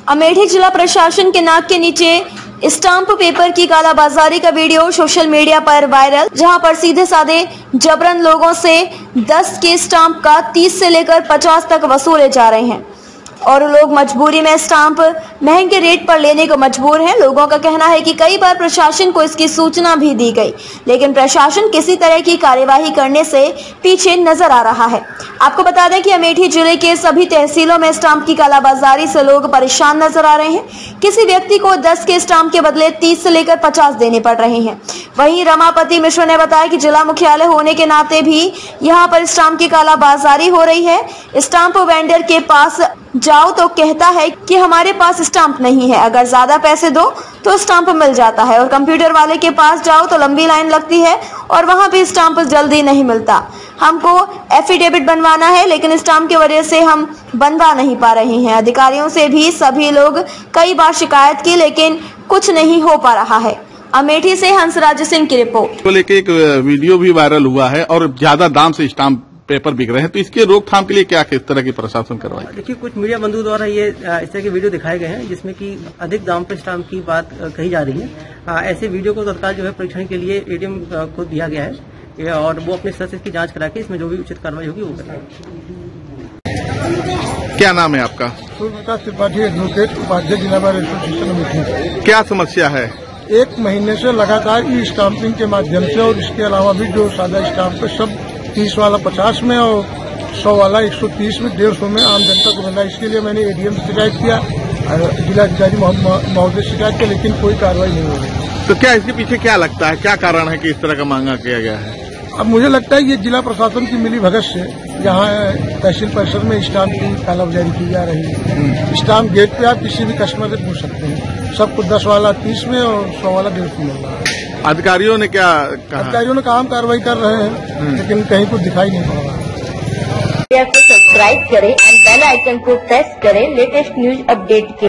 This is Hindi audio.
अमेठी जिला प्रशासन के नाक के नीचे स्टाम्प पेपर की कालाबाजारी का वीडियो सोशल मीडिया पर वायरल, जहां पर सीधे साधे जबरन लोगों से 10 के स्टाम्प का 30 से लेकर 50 तक वसूले जा रहे हैं और लोग मजबूरी में स्टाम्प महंगे रेट पर लेने को मजबूर हैं। लोगों का कहना है कि कई बार प्रशासन को इसकी सूचना भी दी गई, लेकिन प्रशासन किसी तरह की कार्यवाही करने से पीछे नजर आ रहा है। आपको बता दें कि अमेठी जिले के सभी तहसीलों में स्टाम्प की कालाबाजारी से लोग परेशान नजर आ रहे हैं। किसी व्यक्ति को 10 के स्टाम्प के बदले 30 से लेकर 50 देने पड़ रहे हैं। वहीं रमापति मिश्र ने बताया कि जिला मुख्यालय होने के नाते भी यहाँ पर स्टाम्प की कालाबाजारी हो रही है। स्टाम्प वेंडर के पास जाओ तो कहता है कि हमारे पास स्टाम्प नहीं है, अगर ज्यादा पैसे दो तो स्टाम्प मिल जाता है, और कंप्यूटर वाले के पास जाओ तो लंबी लाइन लगती है और वहां भी स्टाम्प जल्दी नहीं मिलता। हमको एफिडेविट बनवाना है, लेकिन स्टाम्प की वजह से हम बनवा नहीं पा रहे हैं। अधिकारियों से भी सभी लोग कई बार शिकायत की, लेकिन कुछ नहीं हो पा रहा है। अमेठी से हंसराज सिंह की रिपोर्ट। को लेकर एक वीडियो भी वायरल हुआ है और ज्यादा दाम से स्टाम्प पेपर बिक रहे हैं, तो इसके रोकथाम के लिए क्या किस तरह की प्रशासन करवाई? देखिए, कुछ मीडिया बंधु द्वारा ये इस तरह के वीडियो दिखाए गए हैं जिसमें कि अधिक दाम पर स्टाम्प की बात कही जा रही है। ऐसे वीडियो को तत्काल जो है परीक्षण के लिए एडीएम को दिया गया है और वो अपने स्तर से इसकी जांच करा के इसमें जो भी उचित कार्रवाई होगी वो करेंगे। क्या नाम है आपका? सूर्यप्रकाश त्रिपाठी, एडवोकेट, उपाध्यक्ष जिला बार एसोसिएशन अमेठी। क्या समस्या है? 1 महीने से लगातार ई स्टाम्पिंग के माध्यम से और इसके अलावा भी जो सादा स्टाम्प है सब 30 वाला 50 में और 100 वाला 130 में 150 में आम जनता को मिला। इसके लिए मैंने एडीएम से शिकायत किया, जिलाधिकारी महोदय से शिकायत किया, लेकिन कोई कार्रवाई नहीं हो रही। तो क्या इसके पीछे क्या लगता है, क्या कारण है कि इस तरह का मांगा किया गया है? अब मुझे लगता है ये जिला प्रशासन की मिली भगत से यहाँ तहसील परिषद में स्टाम्प की कालाबाजारी की जा रही है। स्टाम्प गेट पे आप किसी भी कस्टमर से पूछ सकते हैं, सबको 10 वाला 30 में और 100 वाला 150 मिल रहा है। अधिकारियों ने क्या कहा? अधिकारियों ने काम कार्रवाई कर रहे हैं, लेकिन कहीं कुछ दिखाई नहीं पड़ रहा। सब्सक्राइब करें एंड बेल आइकन को प्रेस करें लेटेस्ट न्यूज अपडेट के